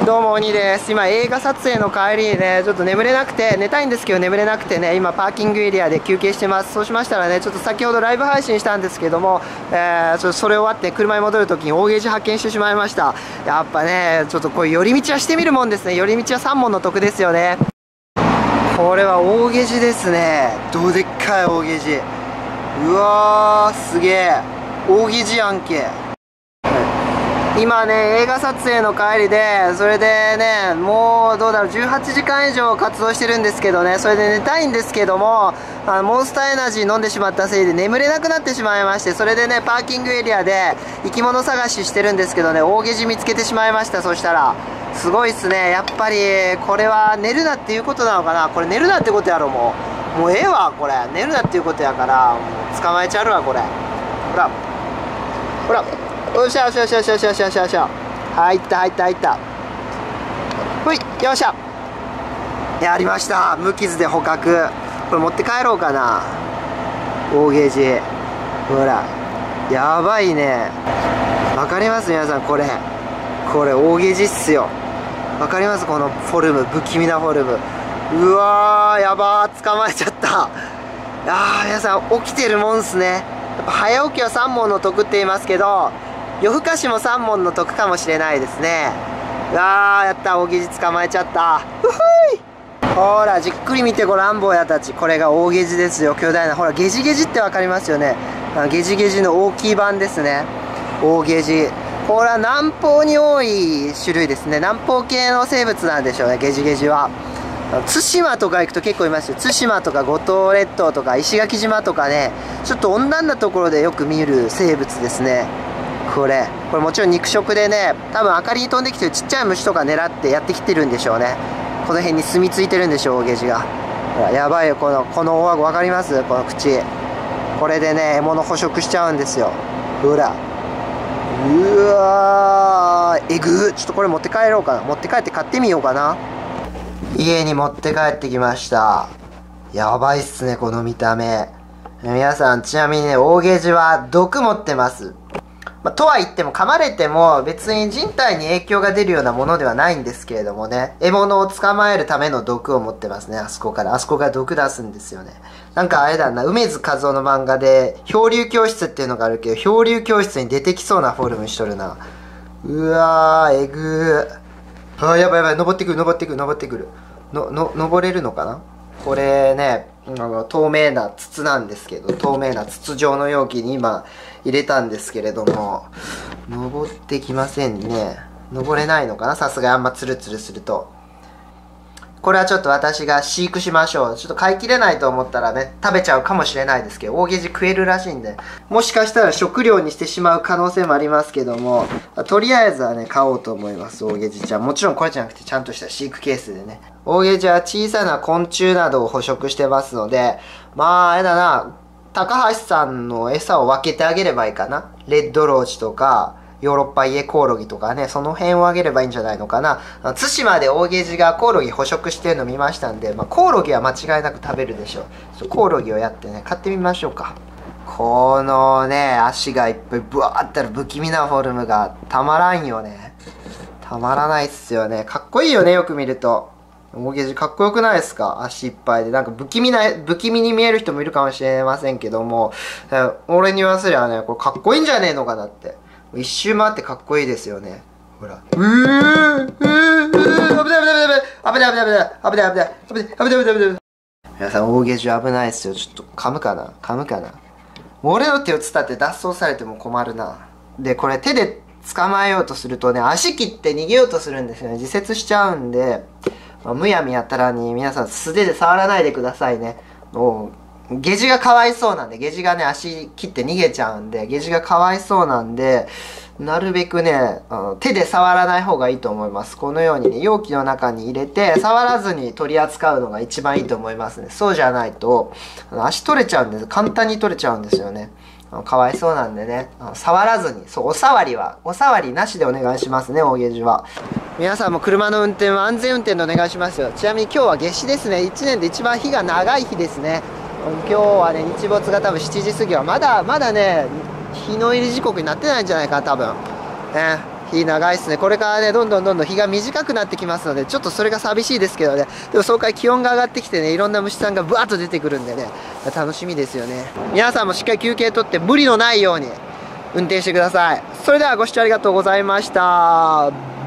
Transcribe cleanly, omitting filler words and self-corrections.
どうも鬼です。今映画撮影の帰りにねちょっと眠れなくて、寝たいんですけど眠れなくてね、今パーキングエリアで休憩してます。そうしましたらね、ちょっと先ほどライブ配信したんですけども、ちょっとそれ終わって車に戻るときに大ゲージ発見してしまいました。やっぱねちょっとこういう寄り道はしてみるもんですね。寄り道は3問の得ですよね。これは大ゲージですね。どでっかい大ゲージ。うわーすげえ大ゲージやんけ。今ね映画撮影の帰りで、それでねもうどうだろう18時間以上活動してるんですけどね、それで寝たいんですけども、モンスターエナジー飲んでしまったせいで眠れなくなってしまいまして、それでねパーキングエリアで生き物探ししてるんですけどね、大ゲジ見つけてしまいました。そしたらすごいっすね。やっぱりこれは寝るなっていうことなのかな。これ寝るなってことやろ。もうええわこれ。寝るなっていうことやからもう捕まえちゃうわこれ。ほらほら、よっしゃよっしゃよっしゃよっしゃよっしゃよっしゃよっしゃよっしゃ。入った入った入った。ほいよっしゃ。やりました。無傷で捕獲。これ持って帰ろうかな。大ゲージほらやばいね。わかります皆さん。これ大ゲージっすよ。わかりますこのフォルム、不気味なフォルム。うわーやばー、捕まえちゃった。皆さん起きてるもんっすね。やっぱ早起きは3問の得って言いますけど、夜更かしも3問の得かもしれないですね。やった、大ゲージ捕まえちゃった。ふふい。ほらじっくり見てごらん坊やたち。これが大ゲージですよ。巨大な、ほらゲジゲジって分かりますよね。ゲジゲジの大きい版ですね。大ゲージ、これは南方に多い種類ですね。南方系の生物なんでしょうね、ゲジゲジは。対馬とか行くと結構いますよ。対馬とか五島列島とか石垣島とかね、ちょっと温暖なところでよく見る生物ですね。これもちろん肉食でね、多分明かりに飛んできてるちっちゃい虫とか狙ってやってきてるんでしょうね。この辺に住み着いてるんでしょう、大ゲージが。ほらやばいよ、この大顎分かります？この口、これでね獲物捕食しちゃうんですよ。ほらうわーえぐー。ちょっとこれ持って帰ろうかな。持って帰って買ってみようかな。家に持って帰ってきました。やばいっすねこの見た目。皆さんちなみにね大ゲージは毒持ってます。とは言っても噛まれても別に人体に影響が出るようなものではないんですけれどもね、獲物を捕まえるための毒を持ってますね。あそこから毒出すんですよね。なんかあれだな、梅津和夫の漫画で漂流教室っていうのがあるけど、漂流教室に出てきそうなフォルムしとるな。うわーえぐー。やばいやばい、登ってくる登れるのかな。これね透明な筒なんですけど、透明な筒状の容器に今入れたんですけれども、登ってきませんね。登れないのかな、さすがにあんまツルツルすると。これはちょっと私が飼育しましょう。ちょっと飼いきれないと思ったらね食べちゃうかもしれないですけど、大ゲージ食えるらしいんで、もしかしたら食料にしてしまう可能性もありますけども、とりあえずはね買おうと思います。大ゲージちゃん、もちろんこれじゃなくてちゃんとした飼育ケースでね。大ゲージは小さな昆虫などを捕食してますので、あれだな、高橋さんの餌を分けてあげればいいかな。レッドローチとかヨーロッパイエコオロギとかね、その辺をあげればいいんじゃないのかな。対馬で大ゲージがコオロギ捕食してるの見ましたんで、コオロギは間違いなく食べるでしょう。コオロギをやってね買ってみましょうか。このね足がいっぱいブワーってある不気味なフォルムがたまらんよね。たまらないっすよね。かっこいいよね、よく見ると。大ゲージかっこよくないですか？足いっぱいで。なんか不気味に見える人もいるかもしれませんけども、俺に言わせりゃね、これかっこいいんじゃねえのかなって。一周回ってかっこいいですよね。ほら。危ない。皆さん大ゲージ危ないですよ。ちょっと噛むかな。俺の手を伝って脱走されても困るな。でこれ手で捕まえようとするとね、足切って逃げようとするんですよね。自殺しちゃうんで、むやみやたらに皆さん素手で触らないでくださいね。もうゲジがかわいそうなんで、ゲジがね足切って逃げちゃうんで、ゲジがかわいそうなんで、なるべくね手で触らない方がいいと思います。このようにね容器の中に入れて触らずに取り扱うのが一番いいと思いますね。そうじゃないと足取れちゃうんです。簡単に取れちゃうんですよね。かわいそうなんでね、触らずに、お触りなしでお願いしますね、大ゲージは。皆さんも車の運転は安全運転でお願いしますよ。ちなみに今日は夏至ですね。1年で一番日が長い日ですね。今日はね日没が多分7時過ぎはまだね日の入り時刻になってないんじゃないかな多分ね。 日長いですね。これからね、どんどん日が短くなってきますので、ちょっとそれが寂しいですけどね。でもその代わり気温が上がってきてね、いろんな虫さんがブワーッと出てくるんでね、楽しみですよね。皆さんもしっかり休憩取って無理のないように運転してください。それではご視聴ありがとうございました。